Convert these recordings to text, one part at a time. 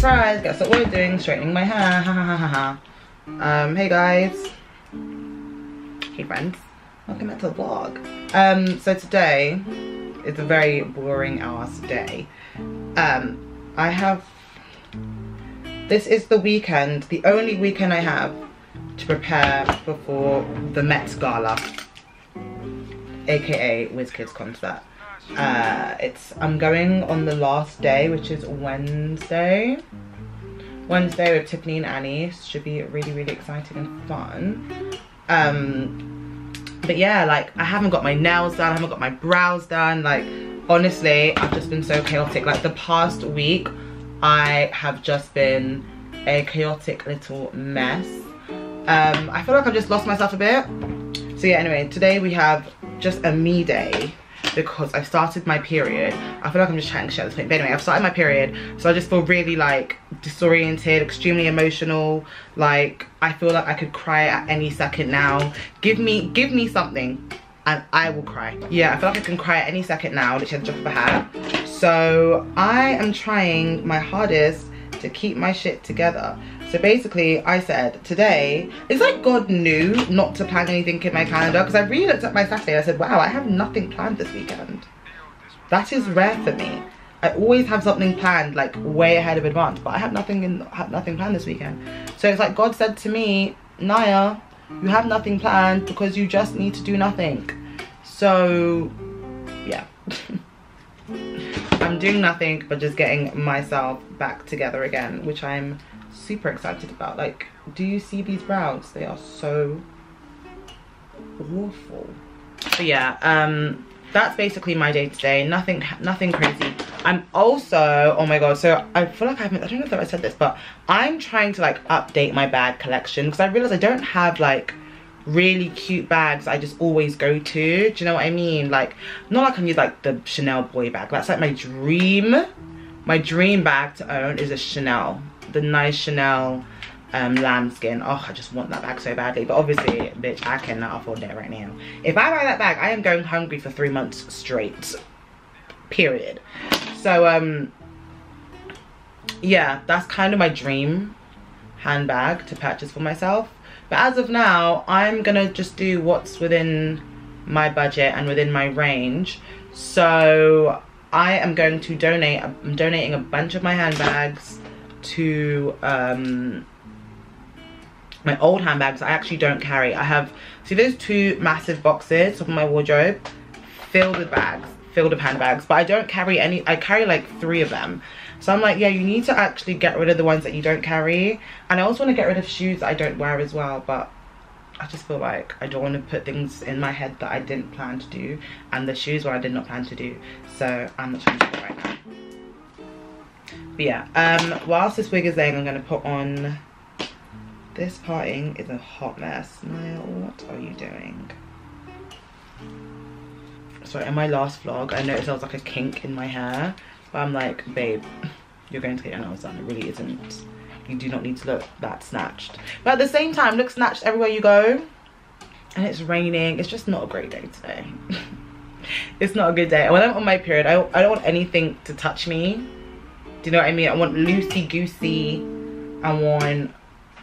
surprise, guess what we're doing? Straightening my hair. Ha ha ha ha ha. Hey guys. Hey friends. Welcome back to the vlog. So today is a very boring ass day. This is the weekend, the only weekend I have to prepare before the Met Gala, aka Wizkid's concert. I'm going on the last day, which is Wednesday with Tiffany and Annie. Should be really exciting and fun. But yeah, like, I haven't got my nails done, I haven't got my brows done. Like, honestly, I've just been so chaotic. Like, the past week I have just been a chaotic little mess. I feel like I've just lost myself a bit. So yeah, anyway, today we have just a me day because I've started my period. I feel like I'm just chatting shit at this point, but anyway, I've started my period, so I just feel really like disoriented, extremely emotional. Like, I feel like I could cry at any second now. Give me something and I will cry. Yeah, I feel like I can cry at any second now, literally at the drop of a hat. So I am trying my hardest to keep my shit together. So basically, I said today, it's like God knew not to plan anything in my calendar, because I really looked at my Saturday and I said, wow, I have nothing planned this weekend. That is rare for me. I always have something planned like way ahead of advance, but I have nothing planned this weekend. So it's like God said to me, Naya, you have nothing planned because you just need to do nothing. So yeah. I'm doing nothing but just getting myself back together again, which I'm super excited about. Like, do you see these brows? They are so awful. But yeah, that's basically my day today. Nothing crazy. I'm also, oh my god, so I feel like I don't know if I said this, but I'm trying to like update my bag collection because I realized I don't have like really cute bags I just always go to. Do you know what I mean? Like, not like I need like the Chanel boy bag. That's like my dream bag to own is a Chanel, the nice Chanel lambskin. Oh, I just want that bag so badly, but obviously, bitch, I cannot afford it right now. If I buy that bag, I am going hungry for 3 months straight, period. So yeah, that's kind of my dream handbag to purchase for myself. But as of now, I'm gonna just do what's within my budget and within my range. So I am going to donate, I'm donating a bunch of my handbags to my old handbags I actually don't carry. I have, see those 2 massive boxes of my wardrobe filled with bags, filled with handbags, but I don't carry any. I carry like 3 of them. So I'm like, yeah, you need to actually get rid of the ones that you don't carry. And I also want to get rid of shoes that I don't wear as well, but I just feel like I don't want to put things in my head that I didn't plan to do, and the shoes where I did not plan to do. So I'm not trying to do it right now. But yeah, whilst this wig is laying, I'm going to put on, this parting is a hot mess. Naya, what are you doing? Sorry, in my last vlog, I noticed there was like a kink in my hair. But I'm like, babe, you're going to get your nails done. It really isn't. You do not need to look that snatched. But at the same time, look snatched everywhere you go. And it's raining. It's just not a great day today. It's not a good day. And when I'm on my period, I don't want anything to touch me. Do you know what I mean? I want loosey-goosey. I want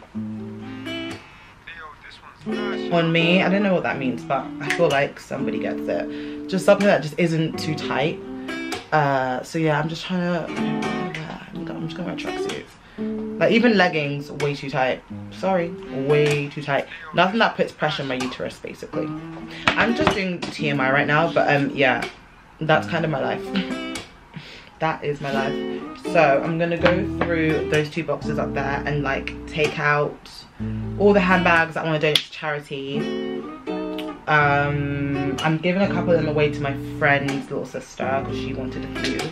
on me. I don't know what that means, but I feel like somebody gets it. Just something that just isn't too tight. So yeah, I'm just trying to, I'm just gonna wear tracksuits. Like, even leggings, way too tight. Sorry, way too tight. Nothing that puts pressure on my uterus, basically. I'm just doing TMI right now, but yeah, that's kind of my life. That is my life. So I'm gonna go through those 2 boxes up there and like take out all the handbags that I want to donate to charity. I'm giving a couple of them away to my friend's little sister because she wanted a few.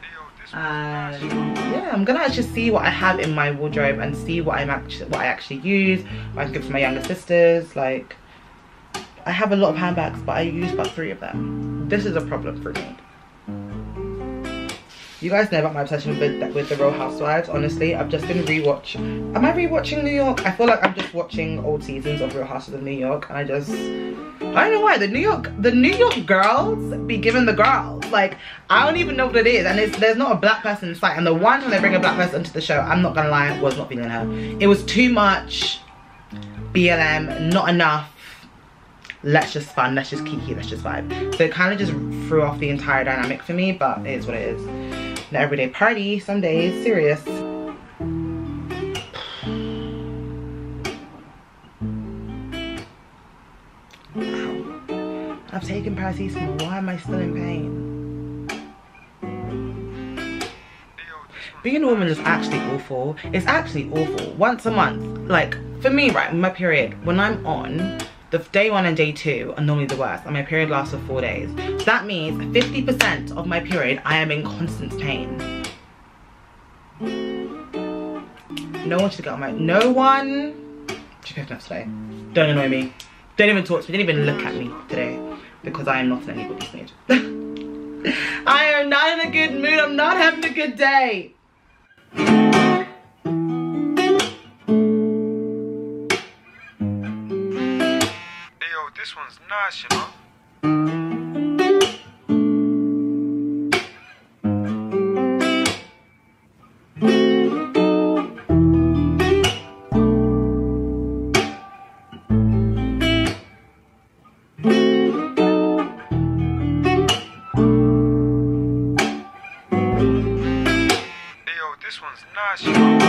Yeah, I'm gonna actually see what I have in my wardrobe and see what I actually use. What I can give to my younger sisters. Like, I have a lot of handbags, but I use about 3 of them. This is a problem for me. You guys know about my obsession with the Real Housewives. Honestly, I've just been rewatching. Am I rewatching New York? I feel like I'm just watching old seasons of Real Housewives of New York, and I don't know why the New York girls be giving the girls. Like, I don't even know what it is, and there's not a black person in sight. And the one time they bring a black person into the show, I'm not gonna lie, I was not feeling her. It was too much BLM, not enough. Let's just fun, let's just kiki, let's just vibe. So it kind of just threw off the entire dynamic for me, but it is what it is. An everyday party, some days, serious. Ow. I've taken paracetamol, why am I still in pain? Being a woman is actually awful. It's actually awful. Once a month, like for me, right, my period, when I'm on, the day 1 and day 2 are normally the worst, and my period lasts for 4 days. So that means 50% of my period, I am in constant pain. No one should get on my, no one should pick me up today. Don't annoy me. Don't even talk to me, don't even look at me today, because I am not in anybody's mood. I am not in a good mood, I'm not having a good day. This one's nice, you know. This one's nice, you know.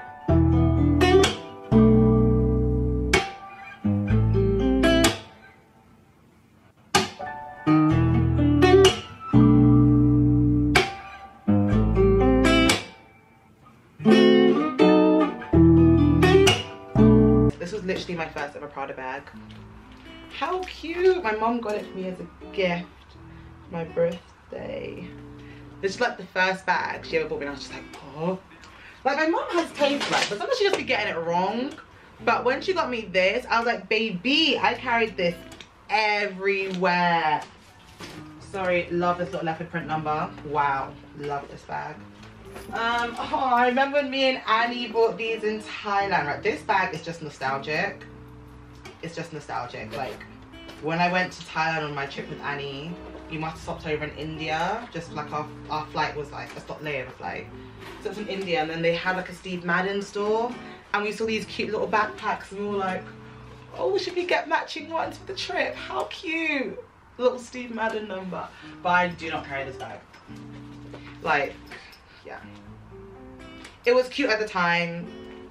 This was literally my first ever Prada bag. How cute! My mom got it for me as a gift for my birthday. This is like the first bag she ever bought me, and I was just like, oh. Like, my mom has taste buds, but sometimes she just be getting it wrong. But when she got me this, I was like, baby, I carried this everywhere. Sorry, love this little leopard print number. Wow, love this bag. Oh, I remember when me and Annie bought these in Thailand, right? This bag is just nostalgic. It's just nostalgic. Like, when I went to Thailand on my trip with Annie, we must have stopped over in India. Just like our flight was like a stop layover flight. So it's in India, and then they had like a Steve Madden store, and we saw these cute little backpacks, and we were like, oh, should we get matching ones for the trip? How cute! Little Steve Madden number. But I do not carry this bag. Like, yeah. It was cute at the time.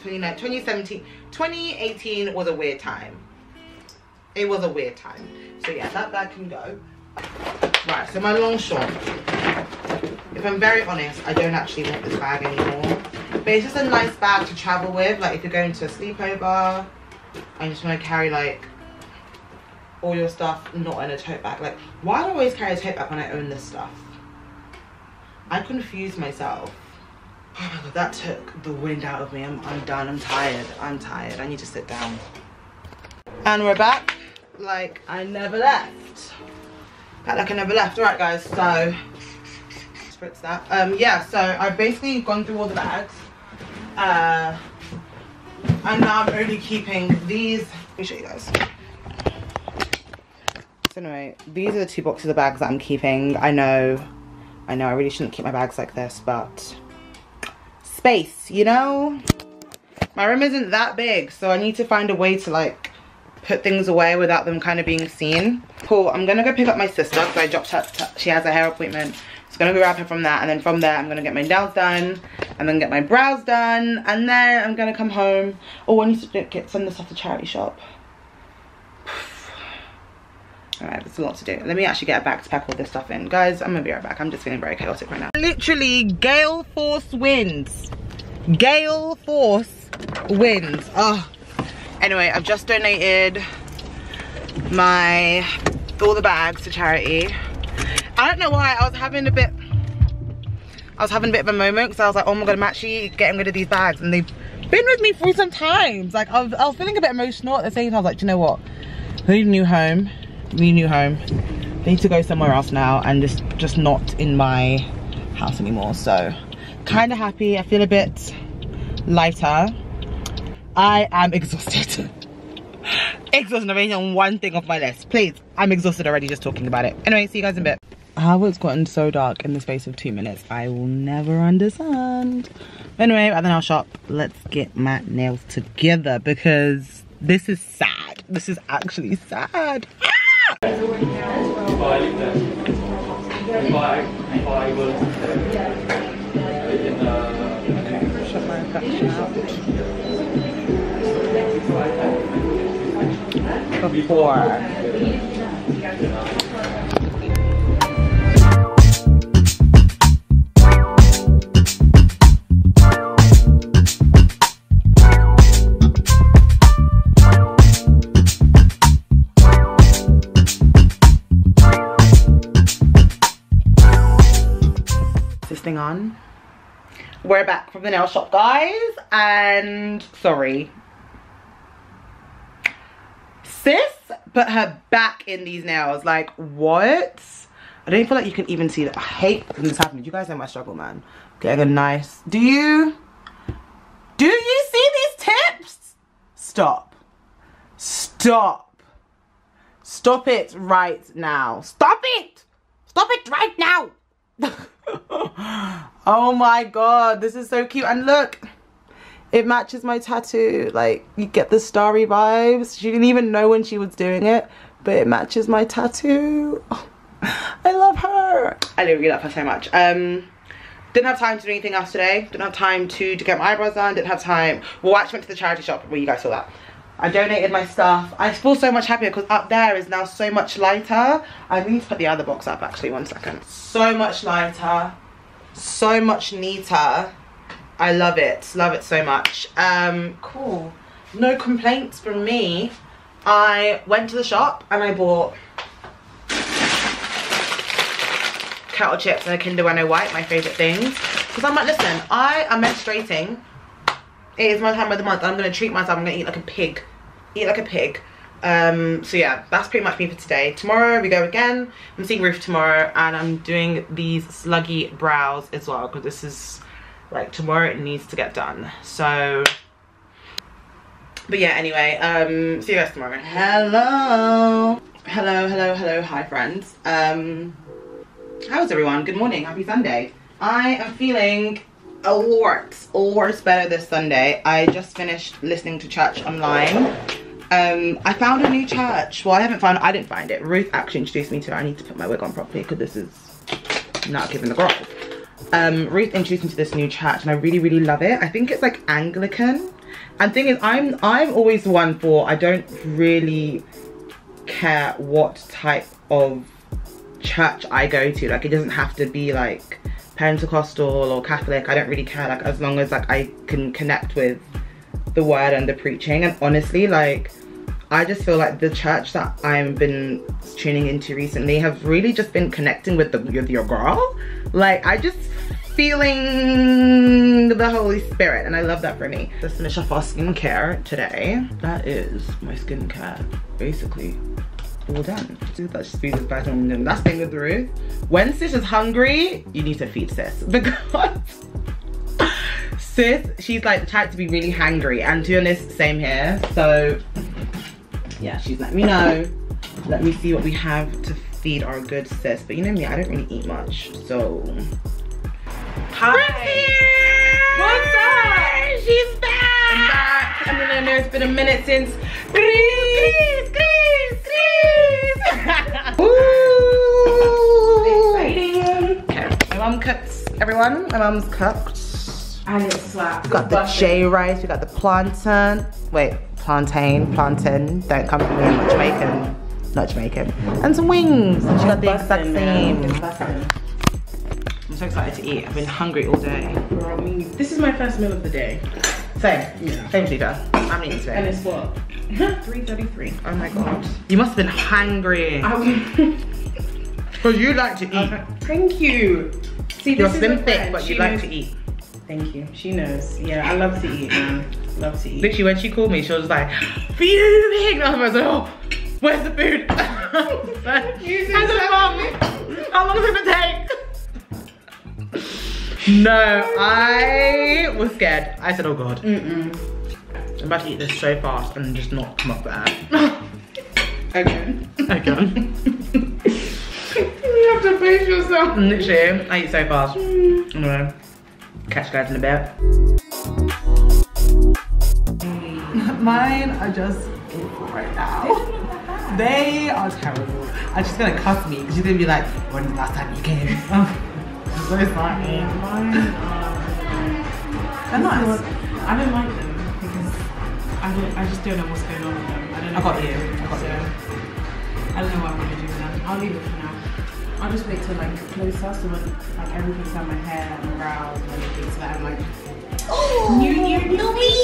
2018 was a weird time. It was a weird time. So yeah, that bag can go. Right, so my long short. If I'm very honest, I don't actually want this bag anymore. But it's just a nice bag to travel with. Like, if you're going to a sleepover and you just want to carry like all your stuff not in a tote bag. Like, why do I always carry a tote bag when I own this stuff? I confuse myself. Oh my god, that took the wind out of me. I'm done. I'm tired. I need to sit down. And we're back like I never left. Back like I never left. Alright guys, so spritz that. Yeah, so I've basically gone through all the bags. And now I'm only keeping these. Let me show you guys. So anyway, these are the 2 boxes of bags that I'm keeping. I know I really shouldn't keep my bags like this, but space, you know? My room isn't that big, so I need to find a way to like put things away without them kind of being seen. Cool, I'm gonna go pick up my sister because I dropped her, she has a hair appointment. So I'm gonna go grab her from that, and then from there I'm gonna get my nails done and then get my brows done, and then I'm gonna come home. Oh, I need to send this off to charity shop. Alright, there's a lot to do. Let me actually get back to pack all this stuff in. Guys, I'm gonna be right back. I'm just feeling very chaotic right now. Literally, gale force winds. Gale force winds. Oh. Anyway, I've just donated all the bags to charity. I don't know why, I was having a bit of a moment because I was like, oh my god, I'm actually getting rid of these bags, and they've been with me for some time. Like, I was feeling a bit emotional at the same time. I was like, do you know what? I need a new home. I need to go somewhere else now, and just not in my house anymore, so kind of happy. I feel a bit lighter. I am exhausted. Exhausted. I'm waiting on one thing off my list. Please, I'm exhausted already just talking about it. Anyway, see you guys in a bit. How it's gotten so dark in the space of 2 minutes, I will never understand. Anyway, at the nail shop, let's get my nails together because this is sad. This is actually sad. Shut my infection out. Before. Thing on. We're back from the nail shop, guys, and sorry, sis put her back in these nails. Like, what? I don't feel like you can even see that. I hate when this happens. You guys know my struggle, man. Getting a nice, do you see these tips? Stop it right now. Stop it right now. Oh my god, this is so cute. And look, it matches my tattoo. Like, you get the starry vibes. She didn't even know when she was doing it, but it matches my tattoo. Oh, I love her. I really love her so much. Didn't have time to do anything else today. Didn't have time to get my eyebrows done. Didn't have time. Well, I actually went to the charity shop where you guys saw that. I donated my stuff. I feel so much happier because up there is now so much lighter. I need to put the other box up actually, 1 second. So much lighter, so much neater. I love it so much. Cool, no complaints from me. I went to the shop and I bought kettle chips and a Kinder Bueno White, my favorite things. Because I'm like, listen, I am menstruating. It is my time of the month. I'm gonna treat myself. I'm gonna eat like a pig. So yeah, that's pretty much me for today. Tomorrow we go again. I'm seeing Ruth tomorrow, and I'm doing these sluggy brows as well because this is like, tomorrow it needs to get done. So, but yeah, anyway, see you guys tomorrow. Hello, hi friends. How's everyone? Good morning, happy Sunday. I am feeling a lot better this Sunday. I just finished listening to church online. I found a new church. Well, I didn't find it. Ruth actually introduced me to it. I need to put my wig on properly because this is not giving the girl. Ruth introduced me to this new church and I really love it. I think it's like Anglican. And thing is, I'm always one for, I don't really care what type of church I go to. Like, it doesn't have to be like Pentecostal or Catholic. I don't really care, like, as long as like I can connect with the word and the preaching. And honestly, like, I just feel like the church that I've been tuning into recently have really just been connecting with your girl. Like, I just feeling the Holy Spirit, and I love that for me. Let's finish off our skincare today. That is my skincare basically all done. That's just Fizz's vitamin. That's the thing with Ruth. When sis is hungry, you need to feed sis, because sis, she's like the type to be really hangry, and to be honest, same here. So yeah, she's let me know. Let me see what we have to feed our good sis. But you know me, I don't really eat much, so. Hi. What's up? She's back. I'm back. I mean, it's been a minute since. Grease. Okay. My mum cooks, everyone. My mum's cooked. And it slaps. We got the J rice. We got the plantain. Wait, plantain. Don't come for me. I'm not Jamaican. And some wings. And she got the exact same. I'm so excited to eat. I've been hungry all day. Girl, this is my first meal of the day. Same. Yeah. Same, Tita. I'm eating today. And it's what? 3:33. Oh my god. You must have been hungry. Because you like to eat. Thank you. See, you're slim thick, but you like to eat. Thank you. She knows. Yeah, I love to eat, man. Love to eat. Literally, when she called me, she was like, fuming. And I was like, oh, where's the food? How long is it gonna take? No, I was scared. I said, oh God. I'm about to eat this so fast and just not come off the air. Again. You have to pace yourself. Literally, I eat so fast. Anyway, catch you guys in a bit. Mine are just awful right now. They are terrible. I'm just gonna cuss me because she's gonna be like, when's the last time you came? I'm so sorry. Mine they're nice. I don't like them because I just don't know what's going on with them. I don't know. I got you. I don't know what I'm gonna do with them. I'll leave it for now. I'll just wait till like closer, so when like everything's on my hair and my brows and everything, so that I'm like, oh, new me.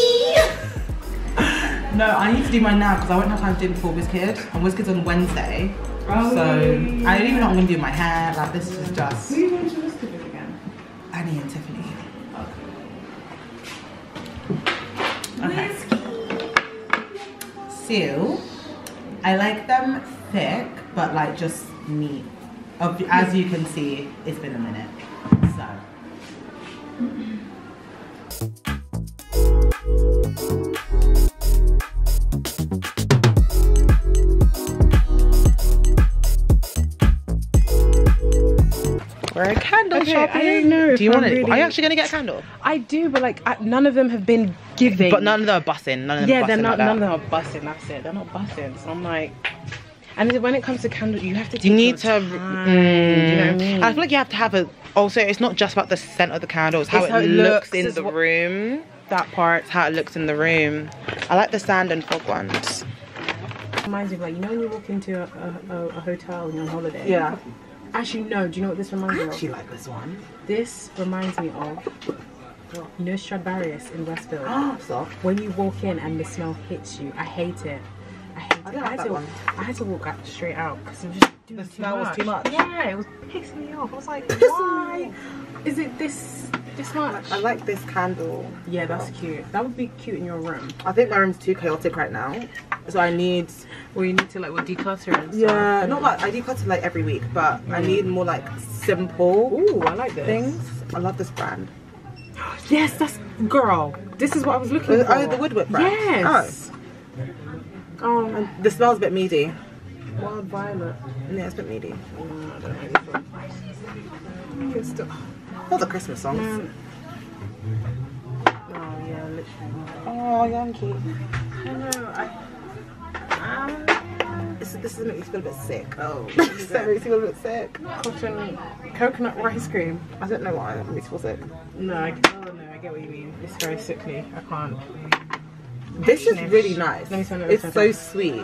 No, I need to do mine now because I won't have time to do it before Wizkid. And Wizkid's on Wednesday. Oh, so yeah. I don't even know what I'm gonna do with my hair. Like this is just. Who are you going to Wizkid with again? Annie and Tiffany. Okay. So I like them thick, but like just neat. As you can see, it's been a minute. So. We're candle shopping. I don't know. Do you want it? Are you actually going to get a candle? I do, but like none of them have been giving. But none of them are bussing. None of them are bussing. None of them are bussing. That's it. They're not bussing. So I'm like, and when it comes to candles, you have to. You need to. Do you know what I mean? I feel like you have to have a. Also, it's not just about the scent of the candle. It's how it looks in the room. That part. It's how it looks in the room. I like the sand and fog ones. Reminds me of like, you know when you walk into a hotel and you're on holiday. Yeah. Actually, no. Do you know what this reminds me of? I actually like this one. This reminds me of, you know, Stradivarius in Westfield. So. When you walk in and the smell hits you, I hate it. I hate it. I had to walk out straight out because it was just doing The smell was too much. Yeah, it was pissing me off. I was like, why is it this much? I like this candle. Yeah, that's cute. That would be cute in your room. I think my room's too chaotic right now, so I need. Well, you need to like declutter and stuff. Yeah, not like I declutter like every week, but I need more like simple. Ooh, I like this. Things. I love this brand. Yes, that's girl. This is what I was looking for. Oh, the Woodwork brand. Yes. Oh. And the smell's a bit meaty. Wild violet. Yeah, it's a bit meaty. I don't know this one. All the Christmas songs. Oh yeah, literally. Oh, Yankee. I know. This is making me feel a bit sick. Oh, that makes me feel a bit sick. Cotton coconut rice cream. I don't know why that makes me feel sick. No, I get what you mean. It's very sickly. I can't. This is really nice. Let me turn it It's so sweet.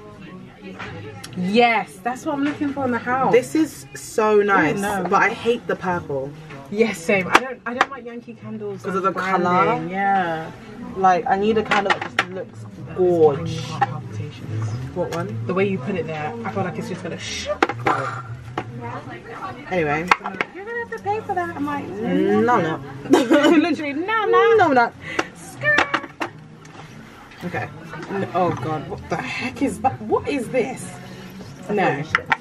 Yes, that's what I'm looking for in the house. This is so nice, no. but I hate the purple. Yes, same. I don't like Yankee candles Because of the branding. colour? Yeah. Like, I need a candle that just looks gorge. Heart palpitations. What one? The way you put it there, I feel like it's just gonna Anyway. You're gonna have to pay for that. I'm like, No, I'm not. literally, no, No, I'm not. Okay. Oh god, what the heck is that? What is this? No.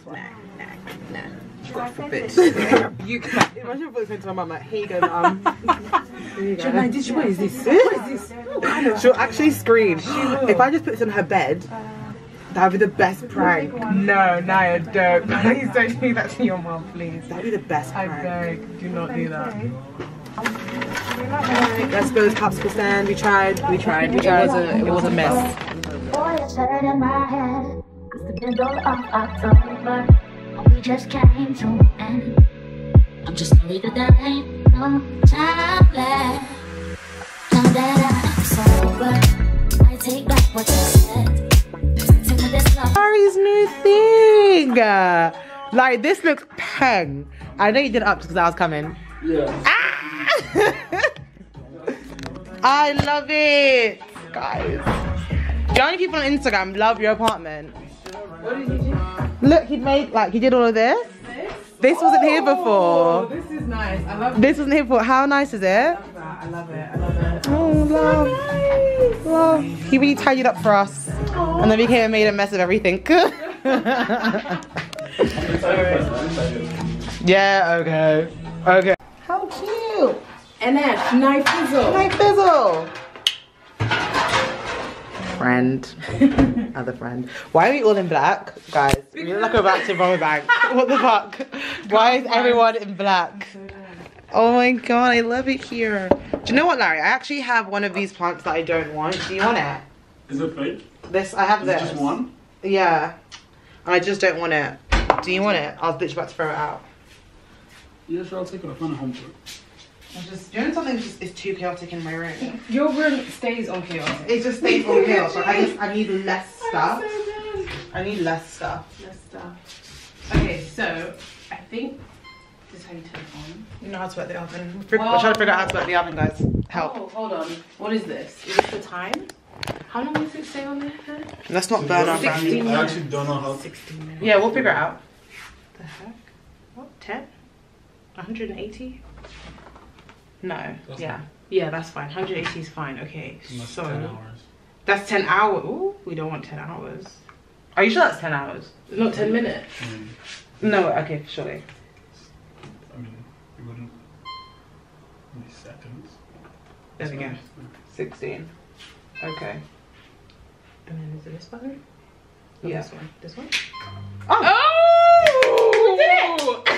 God forbid. You can imagine if I went to my mum like, here you go, mum. Here you go. What is this? What is this? She'll actually scream. If I just put this on her bed, that would be the best prank. No, Naya, don't. Please don't do that to your mum, please. That would be the best I prank. beg, do not do that. Let's go to popsicle stand. We tried. It was a mess. Boy, it's hurting my head. It's the middle of October. We just came to an end. I'm just worried that there ain't no time left. Now that I'm sober, I take back what you said. Harry's new thing. Like, this looks peng. I know you did it up because I was coming. Yeah. Ah! I love it, guys. Do you know how many people on Instagram love your apartment? What did you do? Look, he did all of this. This wasn't here before. This is nice. I love it. This wasn't here before. How nice is it? I love it. I love it. Oh, love. Nice. Love. He really tidied up for us. Aww. And then we came and made a mess of everything. Yeah, okay. Okay. How cute. NF, Knife Fizzle. Knife Fizzle. Friend. Other friend. Why are we all in black? Guys, we look like we're about to rob a bank. What the fuck? Why is everyone in black? Oh my god, I love it here. Do you know what, Larry? I actually have one of these plants that I don't want. Do you want it? Is it fake? This, I have this. Just one? Yeah. I just don't want it. Do you want it? I was literally about to throw it out. Yeah, sure, I'll take it. I'll find a home for it. I'm just doing something just is too chaotic in my room. Your room stays on chaos. It just stays on chaos. But I need less stuff. I need less stuff. Less stuff. Okay, so I think this is how you turn it on. You know how to work the oven. We're trying to figure out how to work the oven, guys. Help. Oh, hold on. What is this? Is this the time? How long does it stay on there? Let's not burn our brand. 16 I actually don't know how. 16 minutes. Yeah, we'll figure it out. The heck? What? 10? 180? No. That's yeah. fine. Yeah, that's fine. 180 is fine. Okay, That's so 10 hours. That's 10 hours. Ooh, we don't want 10 hours. Are you sure that's 10 hours? not 10 minutes. No, okay, surely. I mean, it wouldn't. Maybe seconds. There we go. 16. Okay. And then is it this button? Or Yeah. this one. This one? Oh! We did it!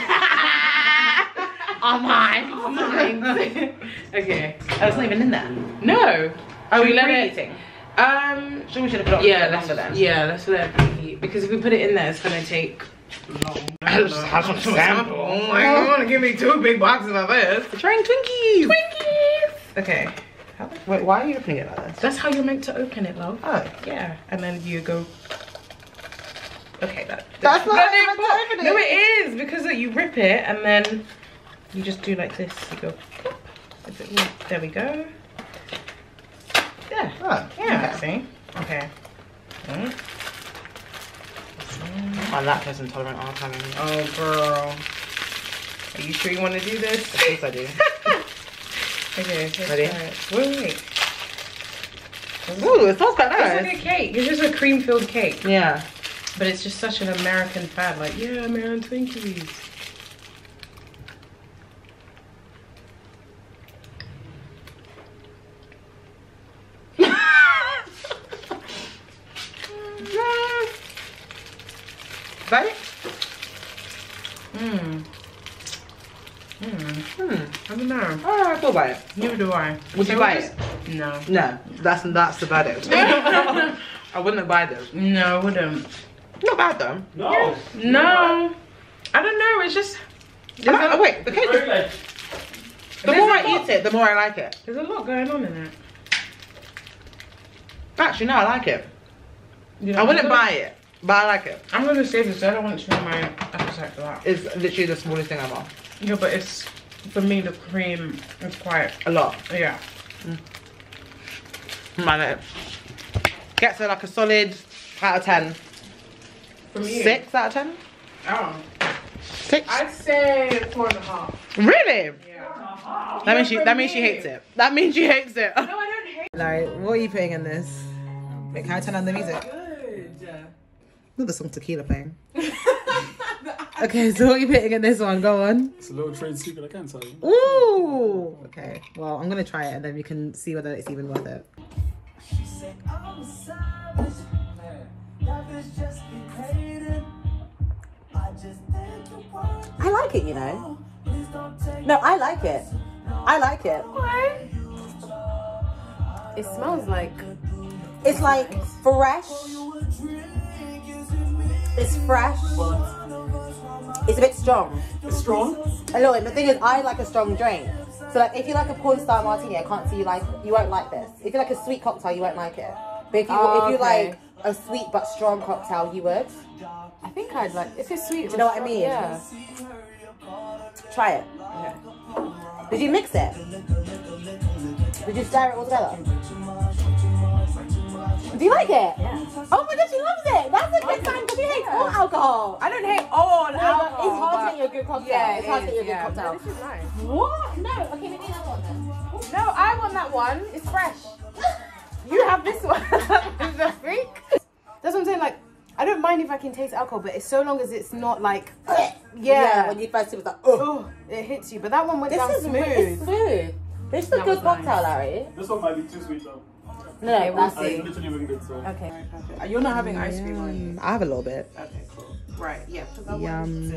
Oh my! Oh my! Okay. Oh, it's not even in there. No. Are we let it? preheating? Sure, we should have put it on Yeah, longer then. Yeah, let's let it preheat. Because if we put it in there, it's gonna take long. I just have some sample. Oh my god, give me 2 big boxes of this. We're trying Twinkies. Twinkies! Okay. Wait, why are you opening it like this? That's how you're meant to open it, love. Oh. Yeah. And then you go. Okay, That's not how you're meant to open it. No, it is because you rip it and then you just do like this. You go. There we go. Yeah. Oh, Yeah. okay. See? Okay. I'm lactose intolerant all the time. Oh, girl. Are you sure you want to do this? Of course I do. Okay. Let's Ready? try it. Wait. Ooh, it smells quite It's nice. like a cake. It's just a cream-filled cake. Yeah. But it's just such an American fad. Like, yeah, man, Twinkies. Got it? I don't know. Oh, I feel about it. Neither do I. Would you buy it? No. No, that's the verdict. I wouldn't buy this. No, I wouldn't. Not bad though. No. No. I don't know. It's just. Oh, wait, the cake. Very like. The more I eat it, the more I like it. There's a lot going on in it. Actually, no, I like it. You know, I wouldn't buy it, but I like it. I'm gonna save this. I don't want to change my appetite for that. It's literally the smallest thing ever. Yeah, but it's for me the cream is quite A lot. yeah. I like it. Gets it like a solid out of 10. From you. 6 out of 10? Oh. 6? I'd say 4.5. Really? Yeah. That means she hates it. That means she hates it. No, I don't hate. Like, what are you putting in this? Wait, can I turn on the music? Good. Look, the song Tequila playing. Okay, so what are you putting in this one? Go on. It's a little trade secret, I can't tell you. Ooh! Okay, well, I'm gonna try it and then we can see whether it's even worth it. I like it, you know. No, I like it. I like it. Why? It smells like. It's like fresh. It's fresh. It's a bit strong. It's strong. A little bit. But the thing is, I like a strong drink. So like, if you like a porn star martini, I can't see you won't like this. If you like a sweet cocktail, you won't like it. But if you okay. like a sweet but strong cocktail, you would. I think I'd like. If it's sweet. Do you know what I mean? Yeah. Try it. Okay. Did you mix it? Did you stir it all together? Do you like it? Yeah. Oh my god, she loves it. That's a good sign because you hate all alcohol. I don't hate all No, alcohol. but it's hard to get you a good cocktail. Yeah, it's hard to get you a good yeah. cocktail. No, this is nice. What? No. Okay, maybe another one then. No, I want that one. It's fresh. You have this one. It's a freak. That's what I'm saying. Like, I don't mind if I can taste alcohol, but it's so long as it's not like, Yeah, when you first see it, it was like, oh. oh, it hits you. But that one went This down is smooth. It's smooth. This is a good cocktail, Larry. This one might be too sweet though. No, we'll that's I see. literally winged it, so. Okay, perfect. You're not having ice cream on. I have a little bit. Okay, cool. Right, yeah. Yum,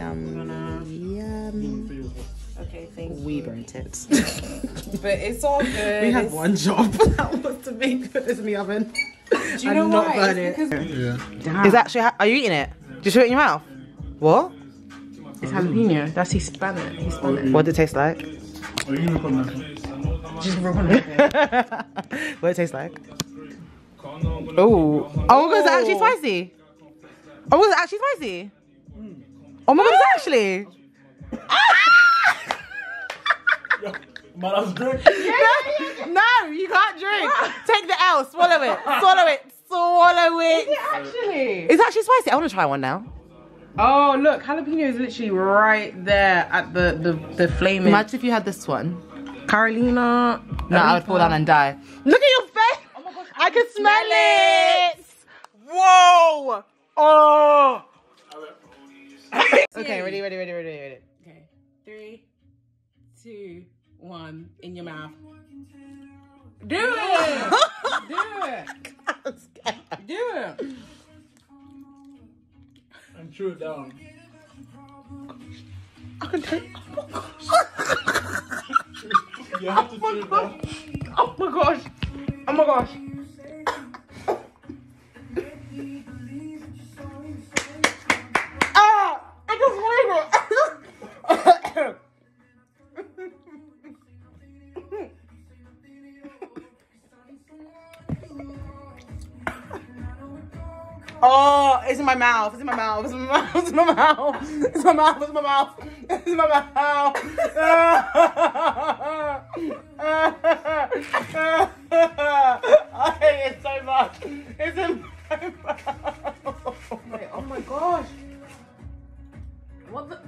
Okay, thank you. We burnt it. But it's all good. We have one job. That was to put this in the oven. Do you know not why? burn It's it. because Is actually, are you eating it? Just put it in your mouth. What? it's jalapeno. That's he spun it. He spun it. What did it taste like? Oh, you can record that. Just rub on it. What did it taste like? Oh. Oh, was it actually spicy? Oh, was it actually spicy? Oh my god, it's actually. Man, I was drinking. No, you can't drink. Take the L, swallow it. Swallow it. Swallow it. Actually. It's actually spicy. I want to try one now. Oh, look. Jalapeno is literally right there at the flaming. Imagine if you had this one. Carolina. No, I would fall down and die. Look at your face. Oh my gosh, I can smell it. Whoa. Oh. Okay, ready. Okay. 3, 2, 1. In your mouth. Do it. Do it. Do it. And chew it down. I can take. You have to chew it down. Oh my gosh. Oh my gosh. I just leave it. Oh, it's in my mouth. It's in my mouth. It's in my mouth. It's in my mouth. It's in my mouth. It's in my mouth. It's in my mouth. I hate it so much. It's in my mouth. Wait, oh my gosh. What the?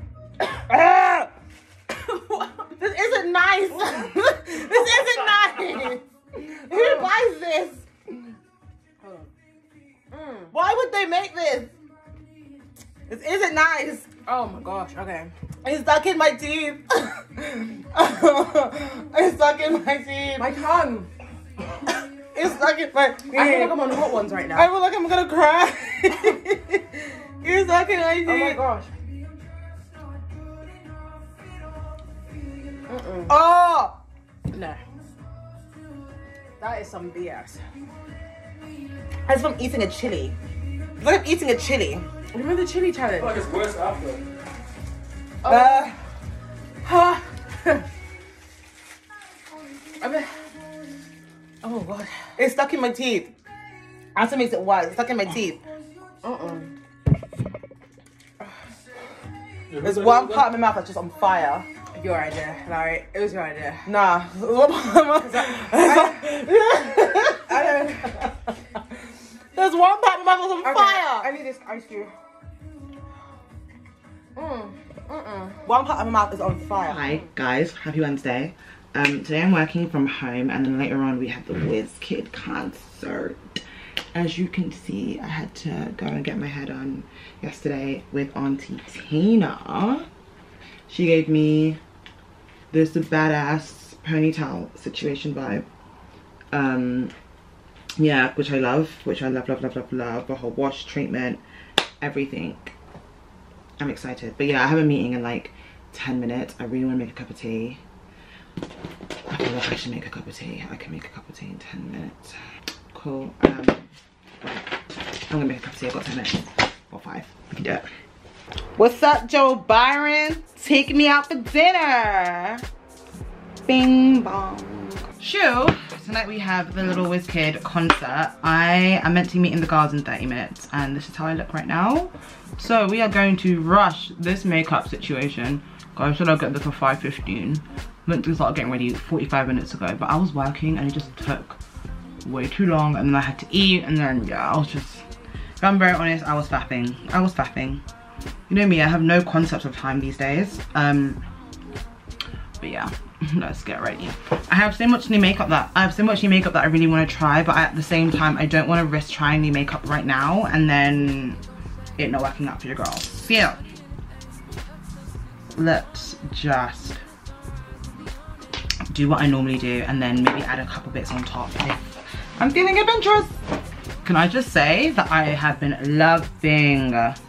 This isn't nice. This isn't nice. Who buys this? Why would they make this? This isn't nice. Oh my gosh. Okay. It's stuck in my teeth. It's stuck in my teeth. My tongue. It's stuck in my teeth. I feel like I'm on hot ones right now. I feel like I'm gonna cry. It's stuck in my teeth. Oh my gosh. Oh! No. That is some BS. That's from eating a chili. It's like I'm eating a chili. Remember the chili challenge? I feel like it's worse after. Oh god. It's stuck in my teeth. That's what makes it worse. It's stuck in my teeth. There's one part of my mouth that's just on fire. Your idea, Larry. It was your idea. Nah. There's one part of my mouth that's on fire. I need this ice cube. One part of my mouth is on fire. Hi guys, happy Wednesday. Today I'm working from home and then later on we have the Wizkid concert. As you can see, I had to go and get my hair done yesterday with Auntie Tina. She gave me this badass ponytail situation vibe. Yeah, which I love, love. The whole wash, treatment, everything. I'm excited. But yeah, I have a meeting in like 10 minutes. I really want to make a cup of tea. I feel like I should make a cup of tea. I can make a cup of tea in 10 minutes. Cool. Right. I'm gonna make a cup of tea. I've got 10 minutes. Or 5. We can do it. What's up, Joe Byron? Take me out for dinner. Bing bong. Shoo. Tonight we have the little Wizkid concert. I am meant to meet in the Gardens in 30 minutes and this is how I look right now. So we are going to rush this makeup situation. Guys, should I get this for 5:15? Meant to start getting ready 45 minutes ago, but I was working and it just took way too long and then I had to eat and then yeah, I was just, if I'm very honest, I was fapping. You know me, I have no concept of time these days. But yeah, let's get ready. I have so much new makeup that I really want to try, but at the same time I don't want to risk trying new makeup right now and then it not working out for your girl. So yeah, let's just do what I normally do, and then maybe add a couple bits on top if I'm feeling adventurous. Can I just say that I have been loving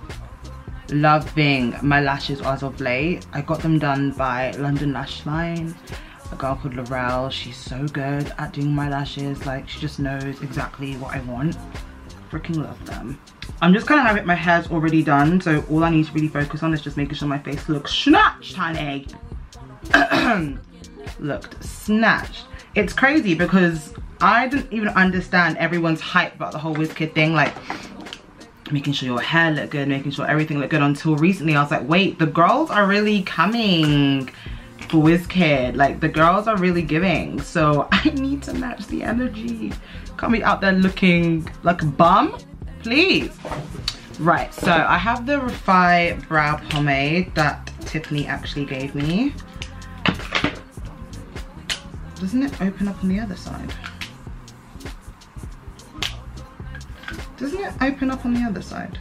my lashes as of late. I got them done by London Lash Line, a girl called Laurel. She's so good at doing my lashes. Like, she just knows exactly what I want. Freaking love them. I'm just kind of having, my hair's already done, so all I need to really focus on is just making sure my face looks snatched, honey. Looked snatched. It's crazy because I didn't even understand everyone's hype about the whole Wizkid thing, like making sure your hair looked good, making sure everything looked good, until recently I was like, wait, the girls are really coming for Wizkid. Like, the girls are really giving, so I need to match the energy. Can't be out there looking like a bum, please. Right, so I have the Refi brow pomade that Tiffany actually gave me. Doesn't it open up on the other side? Doesn't it open up on the other side?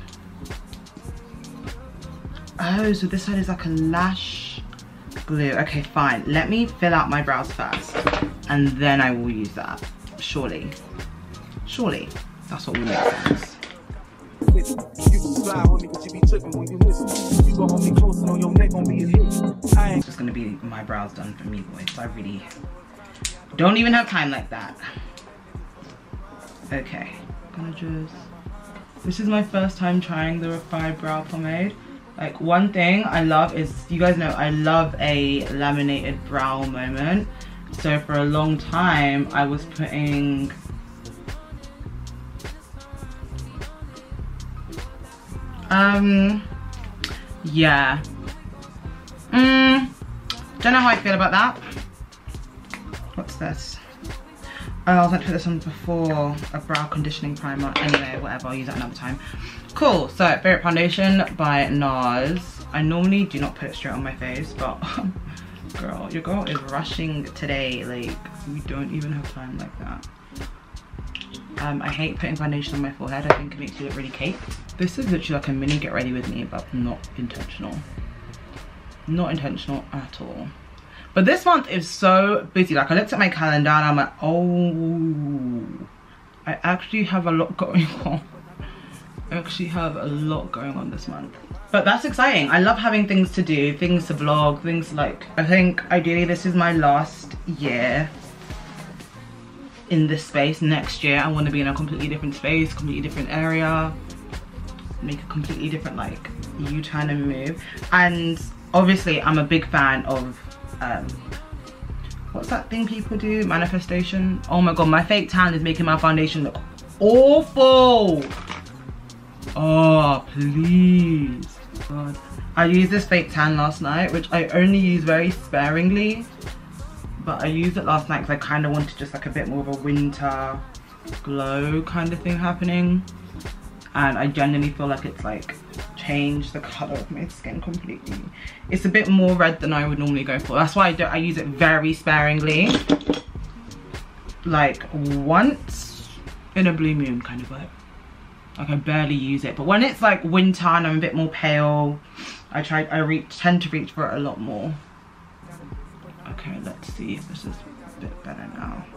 Oh, so this side is like a lash glue. Okay, fine. Let me fill out my brows first, and then I will use that. Surely. Surely. That's what will make sense. It's just gonna be my brows done for me, boys. So I really don't even have time like that. Okay. Gonna just, this is my first time trying the Refi brow pomade. Like, one thing I love is, you guys know I love a laminated brow moment, so for a long time I was putting yeah, don't know how I feel about that. What's this? Oh, I was meant to put this on before, a brow conditioning primer. Anyway, whatever, I'll use that another time. Cool, so favorite foundation by NARS. I normally do not put it straight on my face, but girl, your girl is rushing today. Like, we don't even have time like that. I hate putting foundation on my forehead. I think it makes you look really caked. This is literally like a mini get ready with me, but not intentional. Not intentional at all. But this month is so busy. Like, I looked at my calendar and I'm like, oh, I actually have a lot going on. I actually have a lot going on this month. But that's exciting. I love having things to do, things to vlog, things like, I think ideally this is my last year in this space. Next year I want to be in a completely different space, completely different area, make a completely different like U-turn and move. And obviously I'm a big fan of what's that thing people do, manifestation. Oh my god, my fake tan is making my foundation look awful. Oh please god. I used this fake tan last night, which I only use very sparingly, but I used it last night because I kind of wanted just like a bit more of a winter glow kind of thing happening, and I genuinely feel like it's like changed the color of my skin completely. It's a bit more red than I would normally go for. That's why I use it very sparingly, like once in a blue moon kind of vibe. Like, I barely use it, but when it's like winter and I'm a bit more pale, I tend to reach for it a lot more. Okay, let's see if this is a bit better now.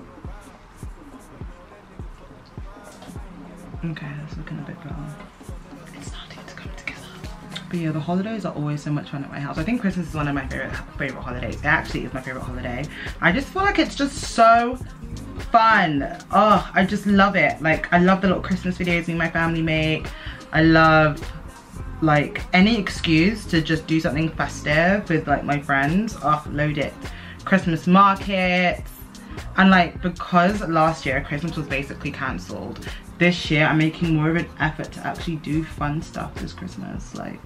Okay, that's looking a bit better. It's starting to come together. But yeah, the holidays are always so much fun at my house. I think Christmas is one of my favorite holidays. It actually is my favorite holiday. I just feel like it's just so fun. Oh, I just love it. Like, I love the little Christmas videos me and my family make. I love like any excuse to just do something festive with like my friends. Oh, load it. Christmas markets. And like, because last year Christmas was basically cancelled, this year I'm making more of an effort to actually do fun stuff this Christmas. Like,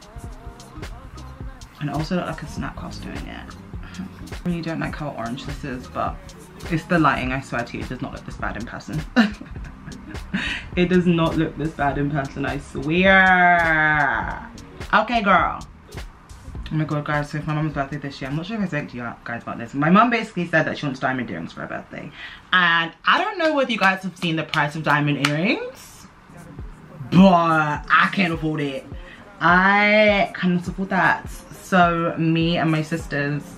and also look like a snack whilst doing it. I really don't like how orange this is, but it's the lighting. I swear to you, it does not look this bad in person. It does not look this bad in person, I swear. Okay, girl. Oh my god, guys, so it's my mum's birthday this year. I'm not sure if I spoke to you guys about this. My mum basically said that she wants diamond earrings for her birthday. And I don't know whether you guys have seen the price of diamond earrings, but I can't afford it. I cannot afford that. So me and my sisters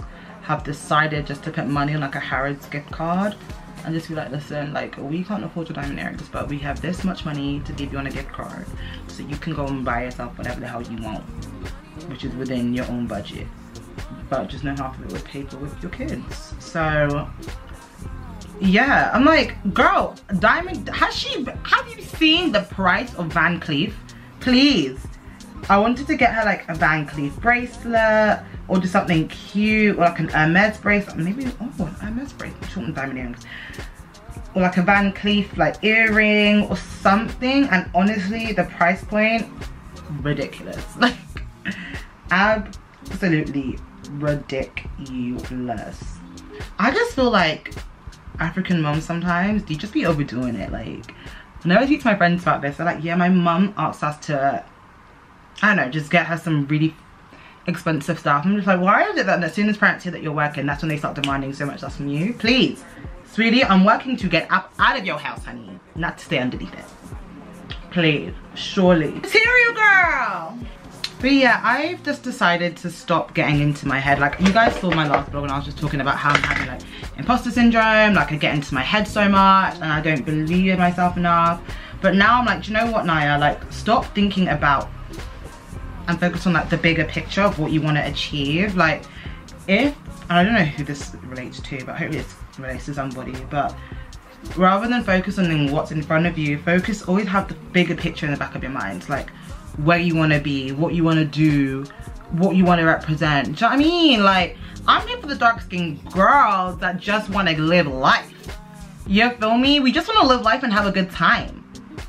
have decided just to put money on like a Harrods gift card and just be like, listen, like we can't afford your diamond earrings, but we have this much money to give you on a gift card so you can go and buy yourself whatever the hell you want, which is within your own budget, but just know half of it was paid for with your kids. So yeah, I'm like, girl, diamond, have you seen the price of Van Cleef? Please. I wanted to get her like a Van Cleef bracelet or just something cute, or like an Hermes bracelet, maybe, oh, an Hermes bracelet, short diamond earrings, or like a Van Cleef like earring or something. And honestly, the price point, ridiculous. Like absolutely ridiculous. I just feel like African moms sometimes, they just be overdoing it. Like whenever I speak to my friends about this, they're like, yeah, my mum asks us to, I don't know, just get her some really expensive stuff. I'm just like, why is it that as soon as parents hear that you're working, that's when they start demanding so much stuff from you? Please, sweetie, I'm working to get up out of your house, honey, not to stay underneath it. Please, surely. Material girl. But yeah, I've just decided to stop getting into my head. Like you guys saw my last vlog and I was just talking about how I'm having like imposter syndrome, like I get into my head so much and I don't believe in myself enough. But now I'm like, do you know what, Naya, like stop thinking about and focus on like the bigger picture of what you want to achieve. Like if, I don't know who this relates to, but hopefully it relates to somebody, but rather than focus on what's in front of you, always have the bigger picture in the back of your mind, like where you want to be, what you want to do, what you want to represent. Do you know what I mean? Like I'm here for the dark skinned girls that just want to live life. You feel me? We just want to live life and have a good time,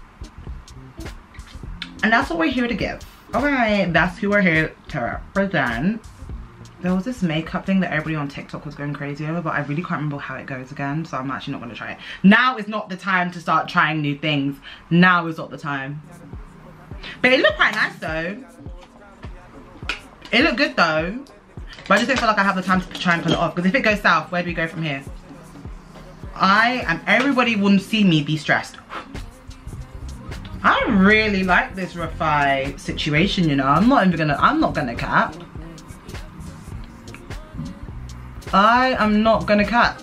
and that's what we're here to give. Alright, that's who we're here to represent. There was this makeup thing that everybody on TikTok was going crazy over, but I really can't remember how it goes again, so I'm actually not going to try it. Now is not the time to start trying new things. Now is not the time. But it looked quite nice though. It looked good though. But I just don't feel like I have the time to try and pull it off, because if it goes south, where do we go from here? Everybody wouldn't see me be stressed. I really like this Refi situation, you know. I'm not gonna cap. I am not gonna cap.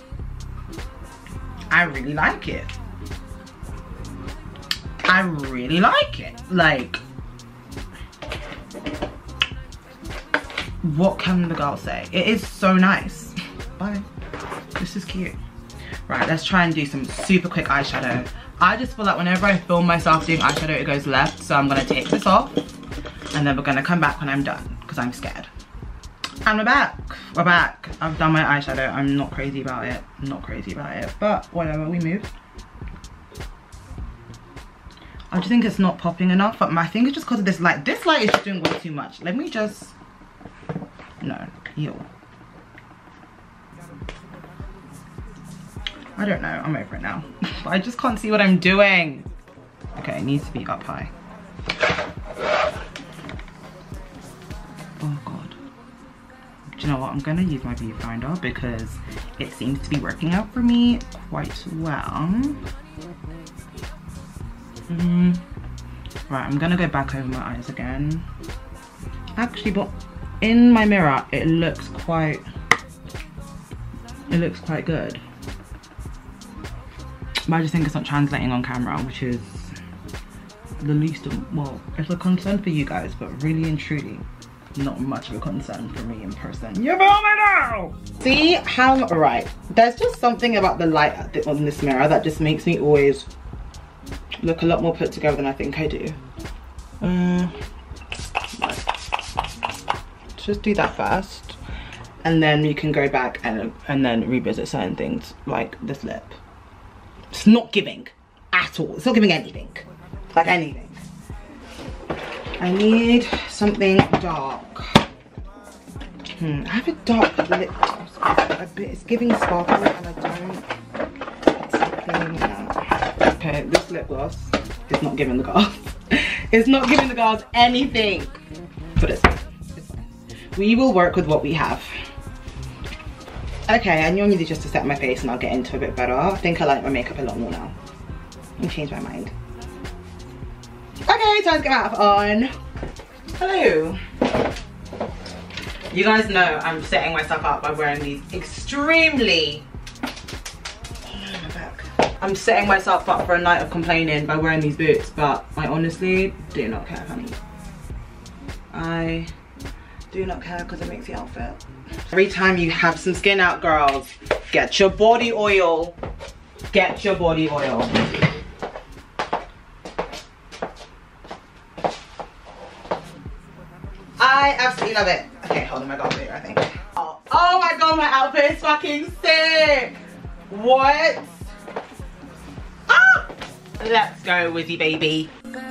I really like it. I really like it. Like, what can the girl say? It is so nice. Bye. This is cute. Right, let's try and do some super quick eyeshadow. I just feel like whenever I film myself doing eyeshadow, it goes left. So I'm gonna take this off and then we're gonna come back when I'm done, because I'm scared. And we're back. We're back. I've done my eyeshadow. I'm not crazy about it. I'm not crazy about it. But whatever, we move. I just think it's not popping enough. But I think it's just because of this light. This light is just doing way too much. Let me just... No. Ew. I don't know, I'm over it now. But I just can't see what I'm doing. Okay, it needs to be up high. Oh God. Do you know what? I'm gonna use my viewfinder because it seems to be working out for me quite well. Right, I'm gonna go back over my eyes again. Actually, but in my mirror, it looks quite good. But I just think it's not translating on camera, which is the least of, well, it's a concern for you guys, but really and truly, not much of a concern for me in person. You feel me now? See how, right, there's just something about the light on this mirror that just makes me always look a lot more put together than I think I do. Just do that first, and then you can go back and then revisit certain things, like this lip. It's not giving at all. It's not giving anything. Like anything. I need something dark. I have a dark lip. It's giving sparkle and I don't exactly know. Okay, this lip gloss is not giving the girls. It's not giving the girls anything. But it's fine. It's fine. We will work with what we have. Okay, and you'll need just to set my face and I'll get into a bit better. I think I like my makeup a lot more now. I'll change my mind. Okay, time to get my outfit on. Hello. You guys know I'm setting myself up by wearing these extremely... I'm setting myself up for a night of complaining by wearing these boots, but I honestly do not care, honey. I do not care because it makes the outfit. Every time you have some skin out, girls, get your body oil. Get your body oil. I absolutely love it. Okay, hold on, my dog's here, I think. Oh my god, my outfit is fucking sick. What? Ah! Let's go, Wizzy baby.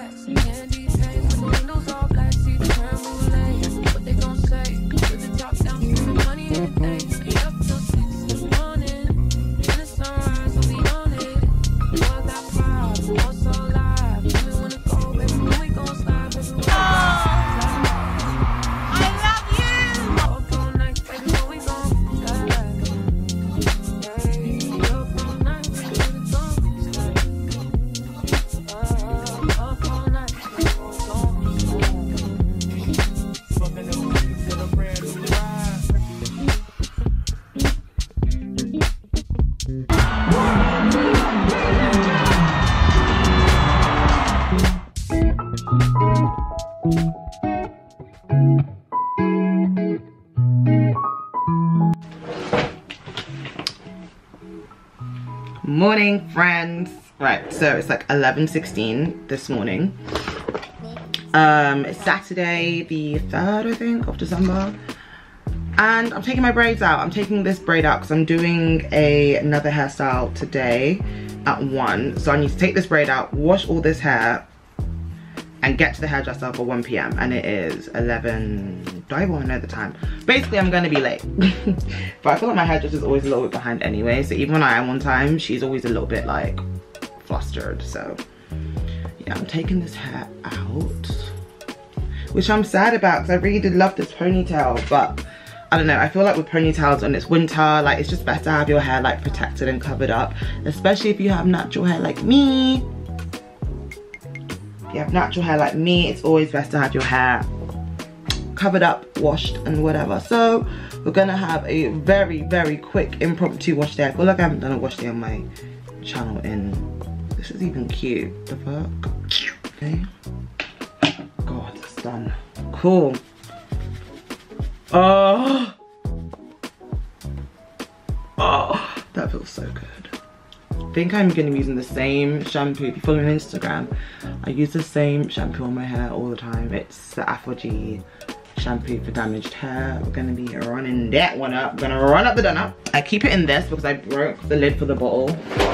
Morning, friends. Right, so it's like 11:16 this morning. It's Saturday the 3rd, I think, of December, and I'm taking my braids out. I'm taking this braid out because I'm doing another hairstyle today at 1, so I need to take this braid out, wash all this hair, and get to the hairdresser for 1 p.m. and it is 11. Do I even know the time? Basically, I'm gonna be late. But I feel like my hairdresser's always a little bit behind anyway, so even when I am on time, she's always a little bit like flustered. So yeah, I'm taking this hair out, which I'm sad about because I really did love this ponytail, but I don't know, I feel like with ponytails and it's winter, like it's just best to have your hair like protected and covered up, especially if you have natural hair like me. If you have natural hair like me, it's always best to have your hair covered up, washed and whatever. So we're gonna have a very, very quick impromptu wash day. I feel like I haven't done a wash day on my channel in, this is even cute, the fuck. Okay, god, it's done. Cool. Oh, that feels so good. I think I'm gonna be using the same shampoo. If you follow me on Instagram, I use the same shampoo on my hair all the time. It's the FIZZMASSSSS shampoo for damaged hair. We're gonna be running that one up. We're gonna run up the donut. I keep it in this because I broke the lid for the bottle,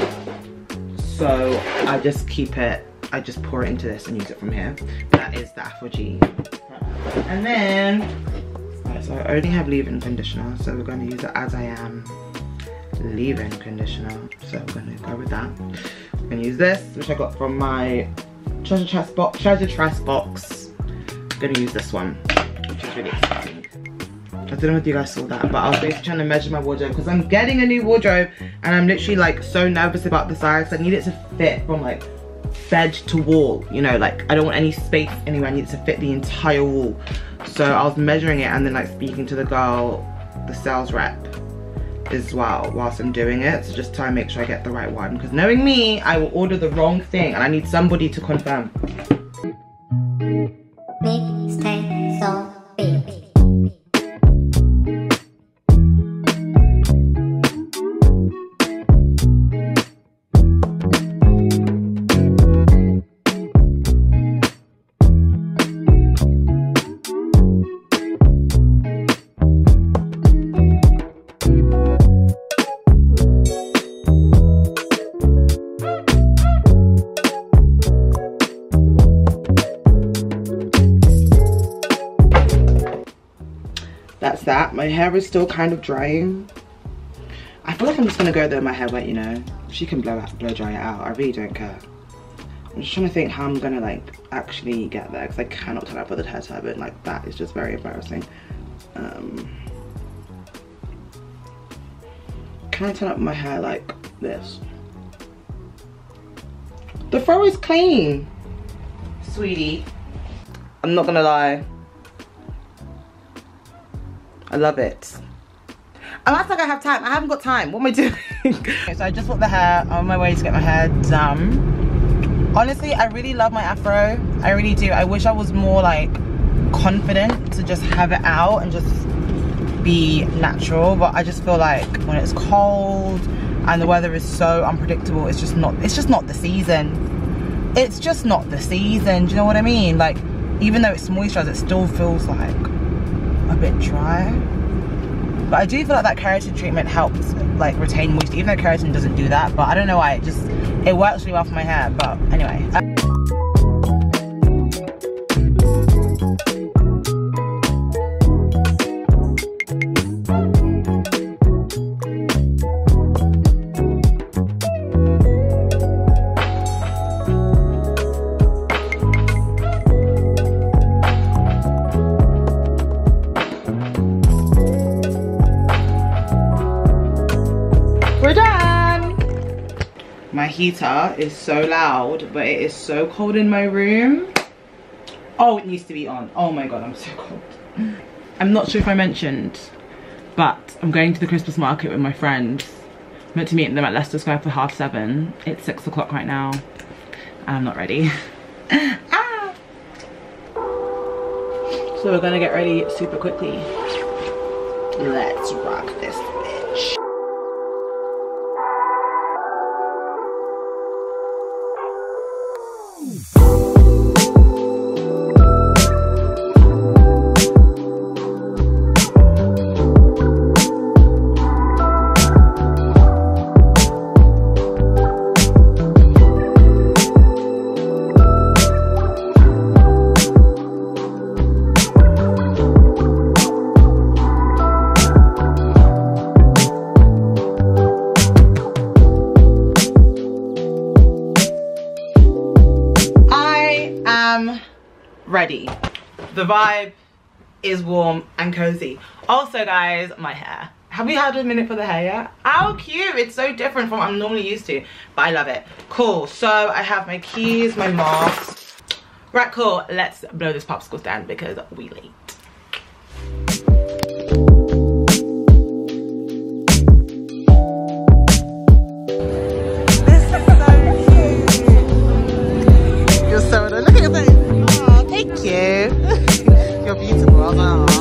so I just keep it, I just pour it into this and use it from here. That is the FIZZMASSSSS. And then, right, so I only have leave-in conditioner, so we're gonna use it As I Am leave-in conditioner. So we're gonna go with that. I'm gonna use this, which I got from my treasure chest box. I'm gonna use this one, which is really exciting. I don't know if you guys saw that, but I was basically trying to measure my wardrobe because I'm getting a new wardrobe and I'm literally like so nervous about the size. I need it to fit from like bed to wall, you know, like I don't want any space anywhere. I need it to fit the entire wall. So I was measuring it and then like speaking to the girl, the sales rep as well whilst I'm doing it, so just try and make sure I get the right one, because knowing me, I will order the wrong thing and I need somebody to confirm. Mixtape so big. That's that. My hair is still kind of drying. I feel like I'm just gonna go there with my hair wet, you know. She can blow dry it out. I really don't care. I'm just trying to think how I'm gonna like actually get there, because I cannot turn up with a hair turban. Like that is just very embarrassing. Can I turn up my hair like this? The fro is clean, sweetie. I'm not gonna lie. I love it. I'm acting like I have time. I haven't got time. What am I doing? Okay, so I just bought the hair. I'm on my way to get my hair done. Honestly, I really love my afro. I really do. I wish I was more like confident to just have it out and just be natural, but I just feel like when it's cold and the weather is so unpredictable, it's just not the season. It's just not the season. Do you know what I mean? Like, even though it's moisturized, it still feels like a bit dry. But I do feel like that keratin treatment helps like retain moisture, even though keratin doesn't do that. But I don't know why, it works really well for my hair. But anyway. We're done! My heater is so loud, but it is so cold in my room. Oh, it needs to be on. Oh my god, I'm so cold. I'm not sure if I mentioned, but I'm going to the Christmas market with my friends. I'm meant to meet them at Leicester Square for 7:30. It's 6 o'clock right now, and I'm not ready. Ah! So we're gonna get ready super quickly. Let's rock this bitch. Ready. The vibe is warm and cozy. Also guys, my hair. Have we had a minute for the hair yet? How cute. It's so different from what I'm normally used to, but I love it. Cool. So I have my keys, my mask. Right, cool. Let's blow this popsicle stand because we late. This is so cute. You're so look at your face. Thank you. You're beautiful. Aww.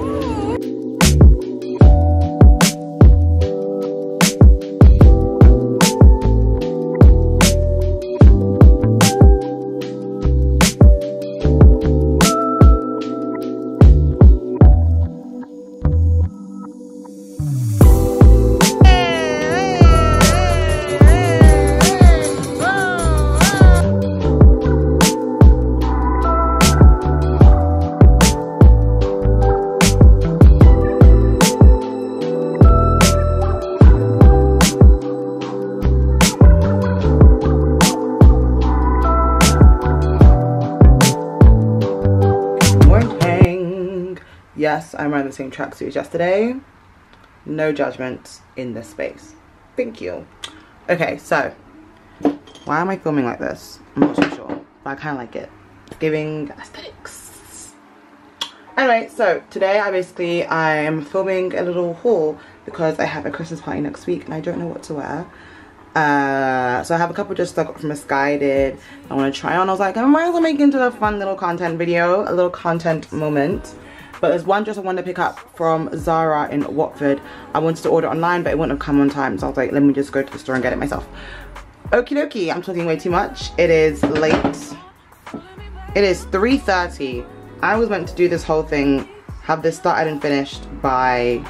Yes, I'm wearing the same tracksuit as yesterday. No judgment in this space. Thank you. Okay, so why am I filming like this? I'm not so sure, but I kind of like it. It's giving aesthetics. Anyway, so today I am filming a little haul because I have a Christmas party next week and I don't know what to wear. So I have a couple just I got from Wizkid I want to try on. I was like, I might as well make it into a fun little content video, a little content moment. But there's one dress I wanted to pick up from Zara in Watford. I wanted to order online, but it wouldn't have come on time. So I was like, let me just go to the store and get it myself. Okie dokie, I'm talking way too much. It is late. It is 3:30. I was meant to do this whole thing, have this started and finished by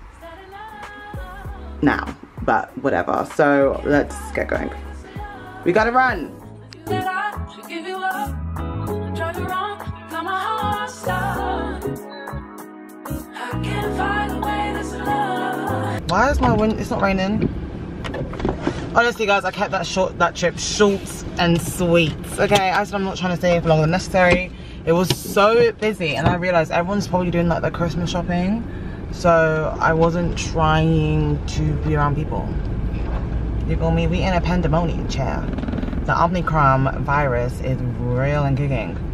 now, but whatever. So let's get going. We gotta run. Why is my wind? It's not raining. Honestly, guys, I kept that trip short and sweet. Okay, I said I'm not trying to stay for longer than necessary. It was so busy, and I realized everyone's probably doing like their Christmas shopping, so I wasn't trying to be around people. You feel me? We in a pandemonium, chair. The Omicron virus is real and kicking.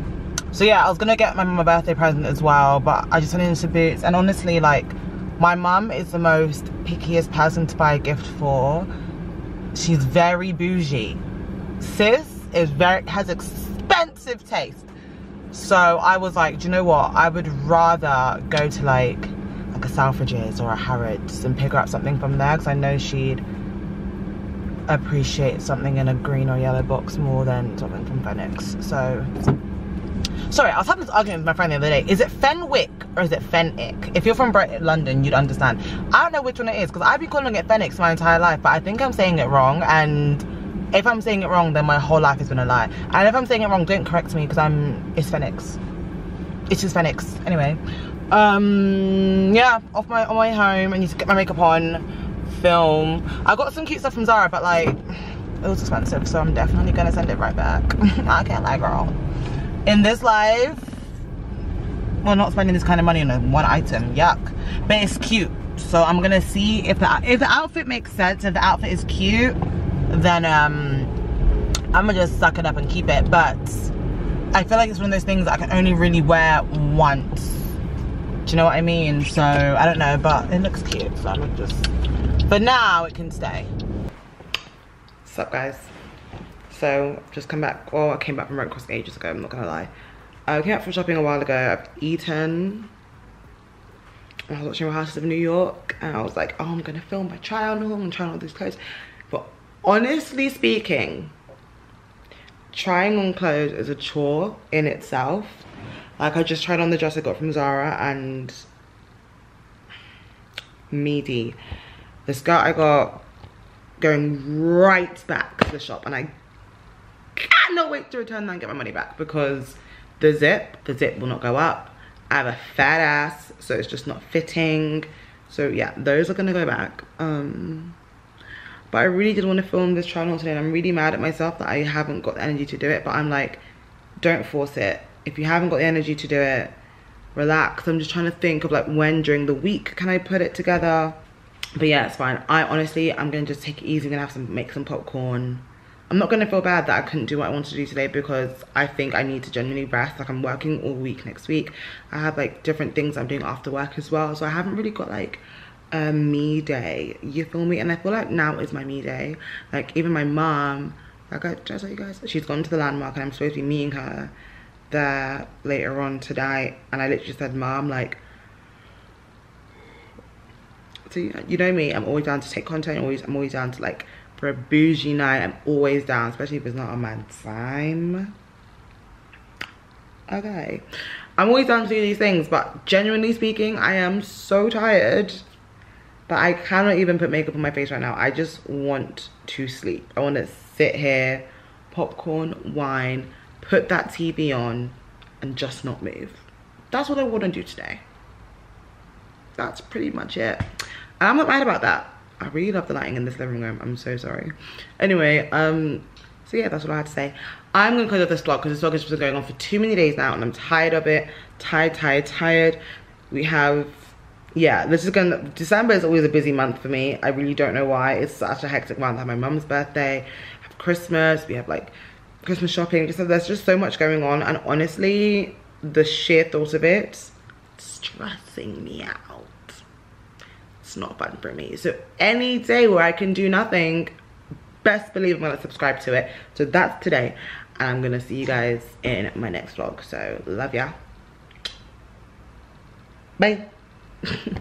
So yeah, I was gonna get my mum a birthday present as well, but I just went into Boots, and honestly, like, my mum is the most pickiest person to buy a gift for. She's very bougie. Sis has expensive taste. So I was like, do you know what? I would rather go to like a Selfridges or a Harrods and pick her up something from there, because I know she'd appreciate something in a green or yellow box more than something from Phoenix. So, sorry, I was having this argument with my friend the other day. Is it Fenwick or is it Fenwick? If you're from London, you'd understand. I don't know which one it is, because I've been calling it Phoenix my entire life, but I think I'm saying it wrong, and if I'm saying it wrong, then my whole life has been a lie. And if I'm saying it wrong, don't correct me, because it's Phoenix. It's just Phoenix. Anyway, yeah, on my way home, I need to get my makeup on, film. I got some cute stuff from Zara, but like, it was expensive, so I'm definitely gonna send it right back. I can't lie, girl. In this life, well, not spending this kind of money on one item, yuck. But it's cute, so I'm gonna see if the outfit makes sense. If the outfit is cute, then I'm gonna just suck it up and keep it. But I feel like it's one of those things that I can only really wear once. Do you know what I mean? So I don't know, but it looks cute, so I'm just, for now it can stay. What's up, guys? So just come back. Well, I came back from Red Cross ages ago, I'm not gonna lie. I came back from shopping a while ago. I've eaten, and I was watching Real Houses of New York, and I was like, oh, I'm gonna film my try on haul and try on all these clothes. But honestly speaking, trying on clothes is a chore in itself. Like, I just tried on the dress I got from Zara, and meaty. The skirt I got going right back to the shop, and I cannot wait to return that and get my money back, because the zip will not go up. I have a fat ass, so it's just not fitting. So yeah, those are gonna go back. But I really did want to film this try on today, and I'm really mad at myself that I haven't got the energy to do it. But I'm like, don't force it. If you haven't got the energy to do it, relax. I'm just trying to think of like when during the week can I put it together. But yeah, it's fine. I'm gonna just take it easy. I'm gonna make some popcorn. I'm not gonna feel bad that I couldn't do what I wanted to do today, because I think I need to genuinely rest. Like, I'm working all week next week. I have like different things I'm doing after work as well, so I haven't really got like a me day, you feel me? And I feel like now is my me day. Like, even my mom, like, did I tell you guys? She's gone to the Landmark, and I'm supposed to be meeting her there later on tonight, and I literally said, Mom, like, so you know me, I'm always down to take content. I'm always down to, like, for a bougie night, I'm always down, especially if it's not on my time. Okay, I'm always down to do these things, but genuinely speaking, I am so tired that I cannot even put makeup on my face right now. I just want to sleep. I want to sit here, popcorn, wine, put that TV on, and just not move. That's what I want to do today. That's pretty much it. And I'm not mad about that. I really love the lighting in this living room. I'm so sorry. Anyway, so yeah, that's what I had to say. I'm gonna close off this vlog, because this vlog has been going on for too many days now, and I'm tired of it. Tired. We have, yeah, December is always a busy month for me. I really don't know why. It's such a hectic month. I have my mum's birthday, I have Christmas, we have like Christmas shopping. There's just so much going on, and honestly, the sheer thought of it, stressing me out. It's not fun for me. So any day where I can do nothing, best believe I'm gonna subscribe to it. So that's today, and I'm gonna see you guys in my next vlog. So love ya, bye.